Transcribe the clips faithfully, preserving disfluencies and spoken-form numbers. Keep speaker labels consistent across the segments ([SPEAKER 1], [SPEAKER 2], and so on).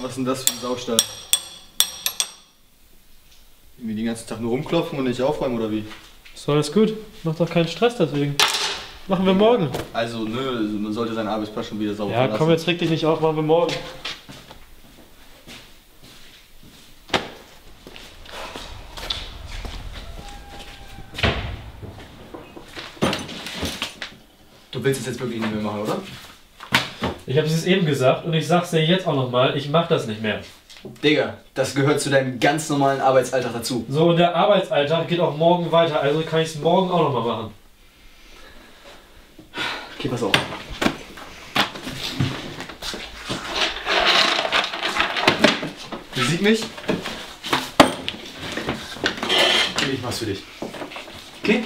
[SPEAKER 1] was ist denn das für ein Saustall? Irgendwie den ganzen Tag nur rumklopfen und nicht aufräumen oder wie?
[SPEAKER 2] Ist alles gut. Mach doch keinen Stress deswegen. Machen wir morgen.
[SPEAKER 1] Also, nö, man sollte seinen Arbeitsplatz schon wieder sauber
[SPEAKER 2] Ja,
[SPEAKER 1] verlassen.
[SPEAKER 2] komm, jetzt reg dich nicht auf, machen wir morgen.
[SPEAKER 1] Du willst es jetzt wirklich nicht mehr machen, oder?
[SPEAKER 2] Ich hab's es eben gesagt und ich sag's dir jetzt auch nochmal, ich mach das nicht mehr.
[SPEAKER 1] Digga, das gehört zu deinem ganz normalen Arbeitsalltag dazu.
[SPEAKER 2] So, und der Arbeitsalltag geht auch morgen weiter, also kann ich es morgen auch nochmal machen.
[SPEAKER 1] Okay, pass auf. Besieg mich. Ich mach's für dich. Okay?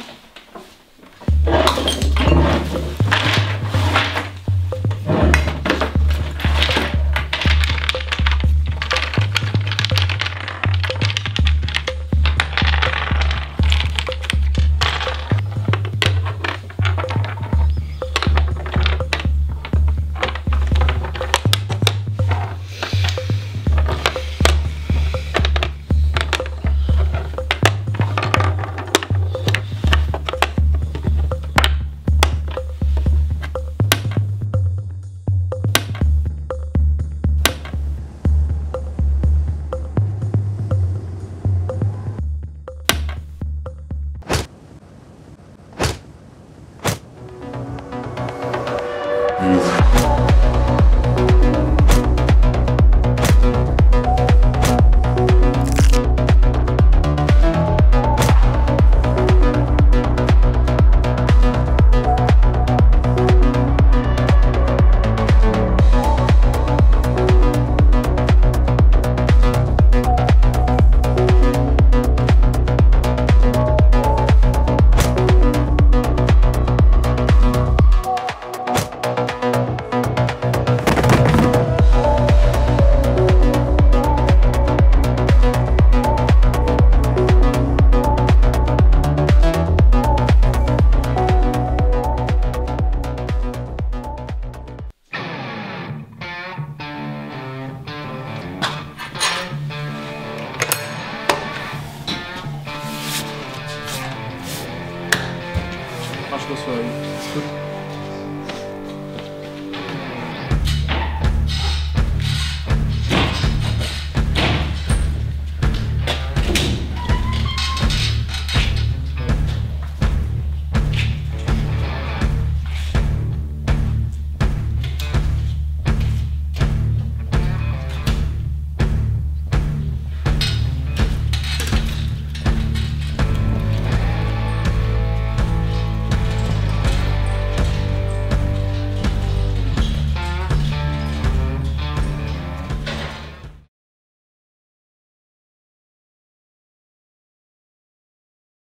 [SPEAKER 2] Abschluss für ihn. Ist gut.